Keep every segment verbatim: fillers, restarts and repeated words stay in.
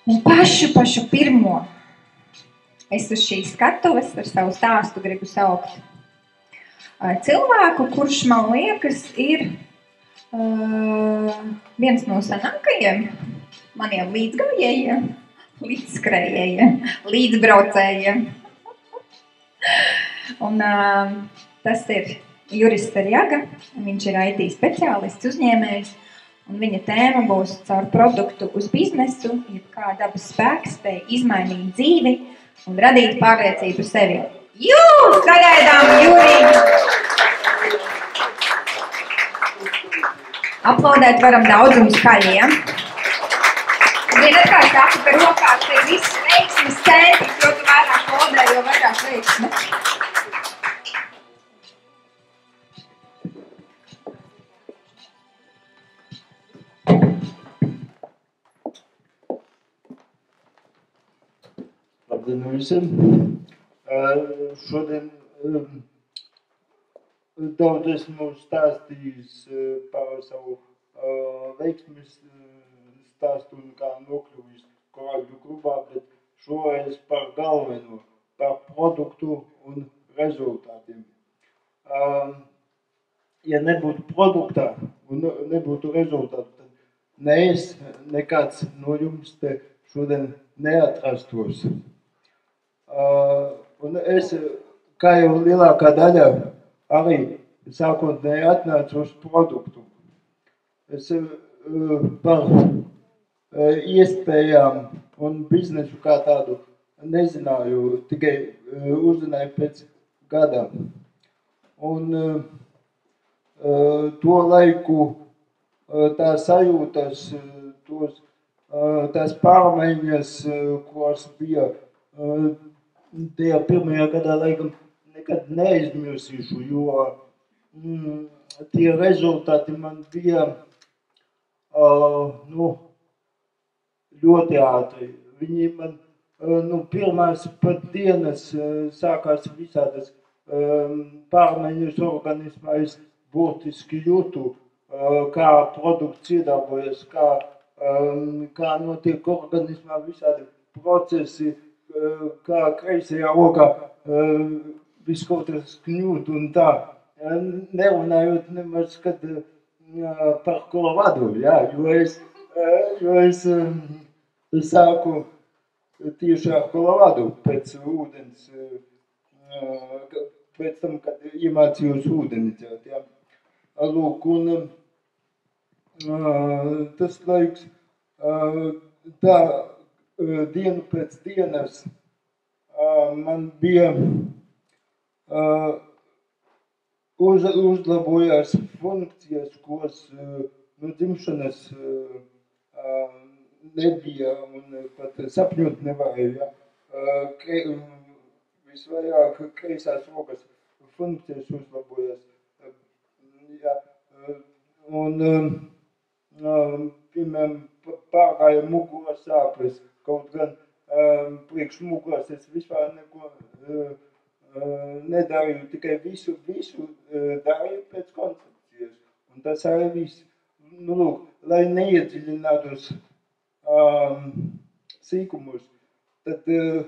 Un pašu, pašu pirmo es uz šīs skatuves ar savu stāstu gribu saukt cilvēku, kurš man liekas ir uh, viens no senākajiem maniem līdzgājējiem, līdzskrējējiem, līdzbraucējiem. Un uh, tas ir Juris Sarjaga, viņš ir I T speciālists, uzņēmējs, un viņa tēma būs caur produktu uz biznesu, jeb kā dabas spēks spēj izmainīt dzīvi un radīt pārliecību sevi. Jūs sagaidām Juri! Aplaudēt varam daudz un skaļi, ja? Zināt, kā es saku, ka rokās ir viss veiksmes centrs, jo tu vairāk aplaudē, jo vairāk veiksme. Labdien visiem! Šodien daudz esmu stāstījis par savu veiksmes stāstu un kā nokļuvis Korāļu klubā, bet šoreiz par galveno, par produktu un rezultātiem. Ja nebūtu produktā un nebūtu rezultātu, tad ne es, nekāds no jums te šodien neatrastos. Uh, un es, kā jau lielākā daļa, arī sākotnēji atnācu uz produktu. Es uh, par uh, iespējām un biznesu kā tādu nezināju, tikai uh, uzzināju pēc gada. Un uh, uh, to laiku uh, tā sajūtas, uh, tos, uh, tās pārmaiņas, uh, kuras bija uh, tajā pirmajā gadā, laikam, nekad neaizmirsīšu, jo mm, tie rezultāti man bija uh, nu, ļoti ātri. Viņi man, uh, nu, pirmās pat dienas uh, sākās visādas um, pārmaiņas organismā. Es burtiski jūtu, uh, kā produkts iedarbojas, kā, um, kā notiek organismā visādi procesi, kā kreisajā okā viss kaut kas kņūt un tā. Nerunājot nemaz, kad par Kolovadu, jā, jo es, jo es sāku tieši ar Kolovadu pēc ūdens, pēc tam, kad iemācījos ūdeni celt, jā. Lūk, un tas laiks tā, dienu pēc dienas uh, man bija uh, uz, uzlabojās funkcijas, kuras uh, no dzimšanas uh, uh, nebija un pat sapņot nevarēja. Uh, kre, visvairāk kreisās rokas funkcijas uzlabojās. Uh, jā, uh, un, uh, piemēram, pārgāja muguras sāpes. Kaut gan um, priekš muguras es vispār neko uh, uh, nedarīju, tikai visu, visu uh, darīju pēc koncepcijas. Un tas arī viss. Nu, lūk, lai neiedziļinātos um, sīkumus, tad uh,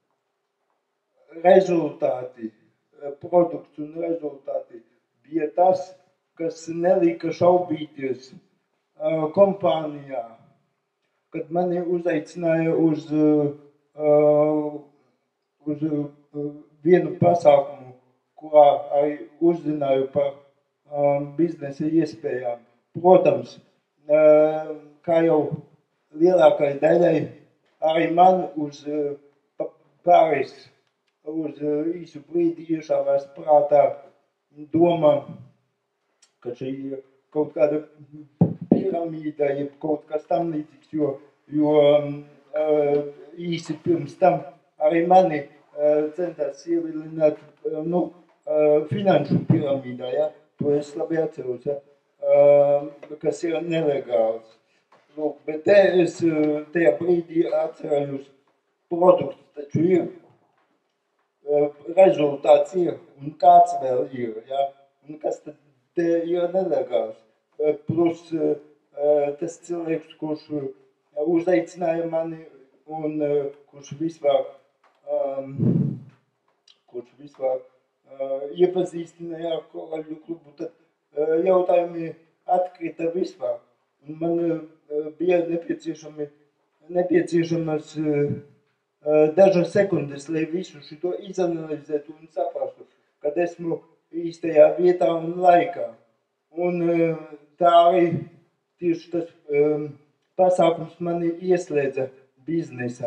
rezultāti, uh, produkts un rezultāti bija tas, kas nelika šaubīties uh, kompānijā. Kad mani uzaicināja uz, uh, uz uh, vienu pasākumu, kurā arī uzzināju par um, biznesa iespējām. Protams, uh, kā jau lielākai daļai, arī man uz uh, pāris, uz uh, īsu brīdi iešāvās prātā doma, ka šī ir kaut kāda piramīda, jeb kaut kas tam līdzīgs, jo, jo uh, īsi pirms tam arī mani uh, centās ievilināt uh, nu, uh, finanšu piramīdā, ja? To es labi atceros, ja? uh, kas ir nelegāls. Lūk, bet te es uh, tajā brīdī atcerējos produkts, taču ir, uh, rezultāts ir, un kāds vēl ir, ja? Un kas tad te ir nelegāls. Plus tas cilvēks, kurš uzaicināja mani, un uh, kurš vispār, um, kurš vispār uh, iepazīstināja ar Koraļu klubu, tad uh, jautājumi atkrita vispār. Un man uh, bija nepieciešami, nepieciešamas uh, dažas sekundes, lai visu šito izanalizētu un saprastu, kad esmu īstajā vietā un laikā. Un tā arī tieši tas um, pasākums mani ieslēdza biznesā.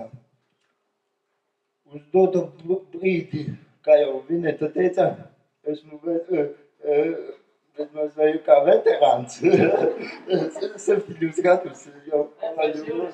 Uz dotu brīdi, kā jau Vineta teica, esmu bezmaz kā veterāns. Septiņus gadus jau palaidu.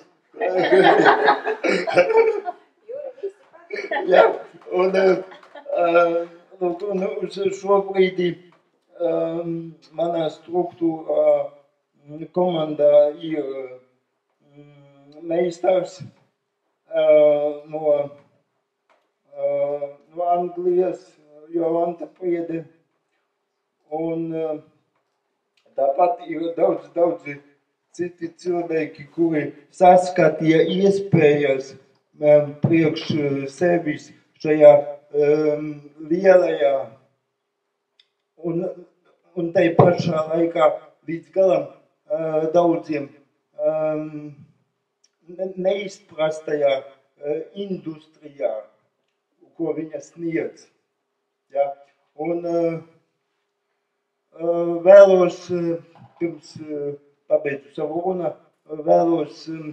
Jā, un, uh, un uz šo brīdi um, manā struktūrā komandā ir um, meistars uh, no, uh, no Anglijas, Jolanta Priede, un uh, tāpat ir daudz, daudzi citi cilvēki, kuri saskatīja iespējas um, priekš sevis šajā um, lielajā un, un tai pašā laikā līdz galam uh, daudziem um, neizprastajā uh, industrijā, ko viņa sniedz. Ja? Un uh, uh, vēlos uh, pirms uh, pabeidzu savu runu, vēlos, um,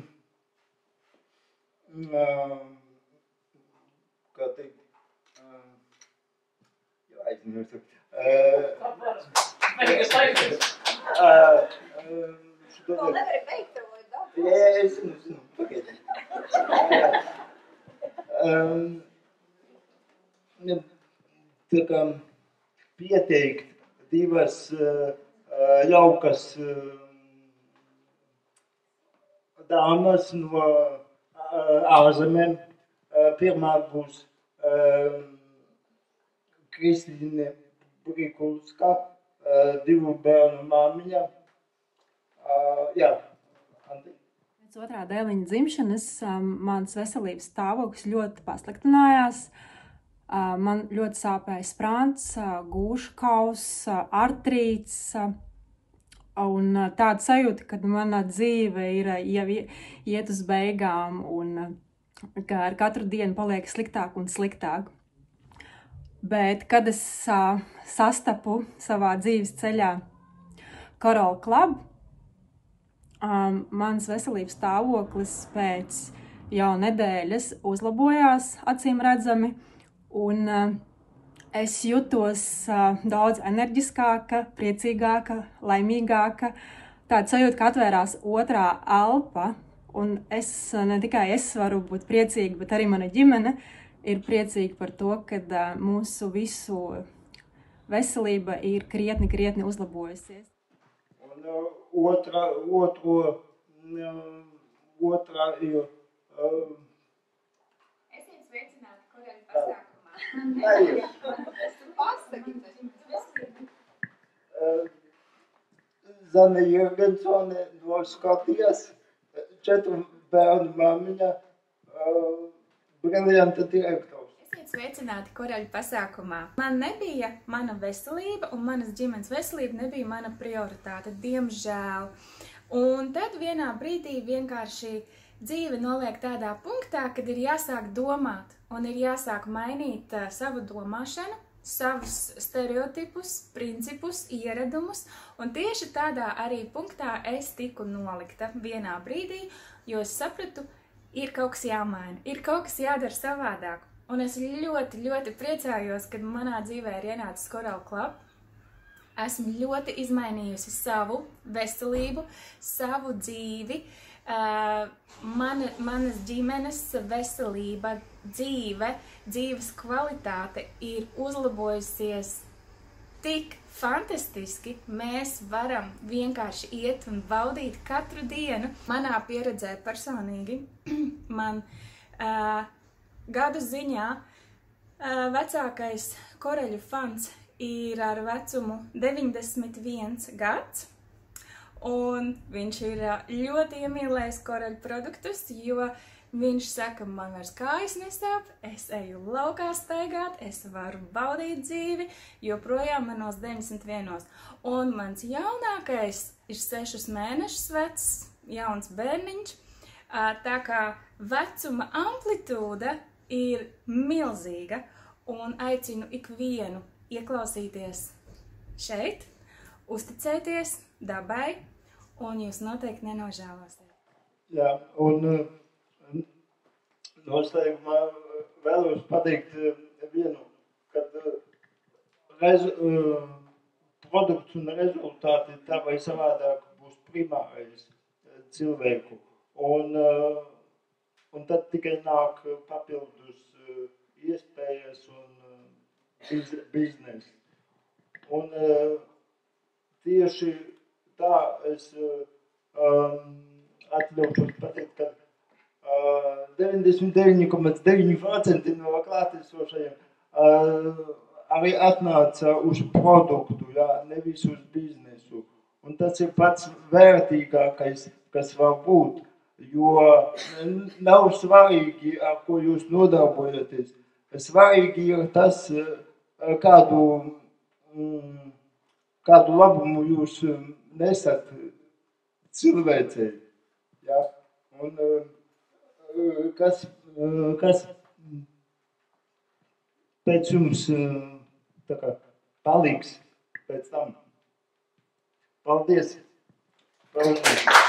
kā teikt, um, jau aizmirstu. Vēl nevari beigt tev, vai daudz? Jā, es nezinu, pagaidi. Tā kā pieteikt divas jaukas dāmas no ārzemēm. Pirmā būs Kristīne Brikulska, divu bērnu māmiņa. Jā, Andi. Pēc otrā dēliņa dzimšanas mans veselības stāvoklis ļoti pasliktinājās. Man ļoti sāpēja sprāns, gūšu kauss, artrīts. Un tāda sajūta, ka mana dzīve ir jau iet uz beigām un ka ar katru dienu paliek sliktāk un sliktāk. Bet, kad es uh, sastapu savā dzīves ceļā Coral Club, um, mans veselības stāvoklis pēc jau nedēļas uzlabojās acīm redzami, un uh, es jutos uh, daudz enerģiskāka, priecīgāka, laimīgāka. Tāda sajūta, ka atvērās otrā elpa, un es, ne tikai es varu būt priecīga, bet arī mana ģimene ir priecīga par to, ka uh, mūsu visu veselība ir krietni, krietni uzlabojusies. Un uh, otrā, otro, uh, otrā ir... Uh, Esiet sveicināti Koraļu pasākumā. Esmu pasaki. Zane Jurgensone no Skotijas, četru bērnu māmiņa, briljanta direktors. Esiet sveicināti Koraļu pasākumā. Man nebija mana veselība un manas ģimenes veselība nebija mana prioritāte, diemžēl. Un tad vienā brīdī vienkārši dzīve noliek tādā punktā, kad ir jāsāk domāt un ir jāsāk mainīt uh, savu domāšanu, savus stereotipus, principus, ieradumus, un tieši tādā arī punktā es tiku nolikta vienā brīdī, jo es sapratu, ir kaut kas jāmaina, ir kaut kas jādara savādāk. Un es ļoti, ļoti priecājos, kad manā dzīvē ir ienācis Coral Club. Esmu ļoti izmainījusi savu veselību, savu dzīvi, uh, mana, manas ģimenes veselība, dzīve, dzīves kvalitāte ir uzlabojusies tik fantastiski. Mēs varam vienkārši iet un baudīt katru dienu. Manā pieredzē personīgi man uh, gadu ziņā uh, vecākais koreļu fans ir ar vecumu deviņdesmit viens gads, un viņš ir ļoti iemīlējis koreļu produktus, jo Viņš saka, man vairs kājas nesāp, es eju laukā staigāt, es varu baudīt dzīvi, joprojām manos deviņdesmit vienos. Un mans jaunākais ir sešus mēnešus vecs, jauns bērniņš, tā kā vecuma amplitūda ir milzīga un aicinu ikvienu ieklausīties šeit, uzticēties dabai un jūs noteikti nenožēlosiet. Jā, un noslēgumā vēlos pateikt vienu, kad rez, produkts un rezultāti tā vai savādāk būs primārais cilvēku. Un, un tad tikai nāk papildus iespējas un biz, biznes. Un tieši tā es um, atļaušos pateikt, ka deviņdesmit deviņi komats deviņi procenti no klātesošajiem uh, arī atnāca uz produktu, jā, nevis uz biznesu. Un tas ir pats vērtīgākais, kas var būt, jo nav svarīgi, ar ko jūs nodarbojaties. Svarīgi ir tas, kādu, kādu labumu jūs nesat cilvēcei. Jā. Un, Kas, kas pēc jums tā kā paliks pēc tam. Paldies! Paldies.